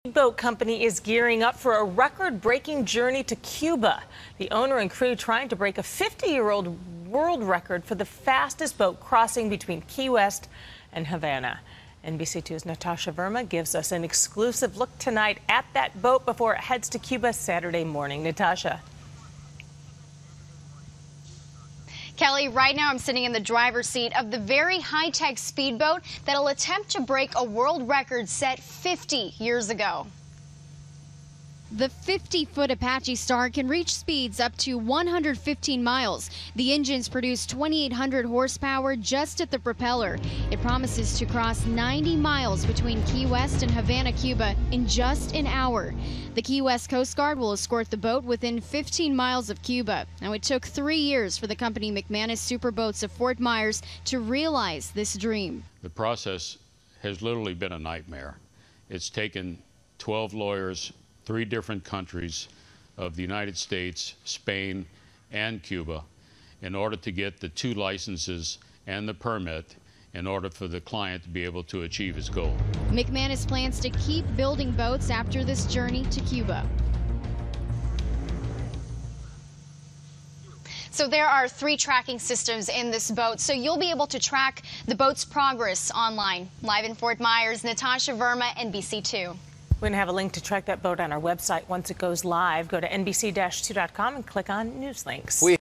Speedboat company is gearing up for a record-breaking journey to Cuba. The owner and crew trying to break a 50-year-old world record for the fastest boat crossing between Key West and Havana. NBC2's Natasha Verma gives us an exclusive look tonight at that boat before it heads to Cuba Saturday morning. Natasha. Kelly, right now I'm sitting in the driver's seat of the very high-tech speedboat that'll attempt to break a world record set 50 years ago. The 50-foot Apache Star can reach speeds up to 115 miles. The engines produce 2,800 horsepower just at the propeller. It promises to cross 90 miles between Key West and Havana, Cuba in just an hour. The Key West Coast Guard will escort the boat within 15 miles of Cuba. Now, it took 3 years for the company McManus Superboats of Fort Myers to realize this dream. The process has literally been a nightmare. It's taken 12 lawyers, 3 different countries of the United States, Spain, and Cuba in order to get the 2 licenses and the permit in order for the client to be able to achieve his goal. McManus plans to keep building boats after this journey to Cuba. So there are 3 tracking systems in this boat, so you'll be able to track the boat's progress online. Live in Fort Myers, Natasha Verma, NBC2. We're going to have a link to track that boat on our website once it goes live. Go to NBC-2.com and click on News Links.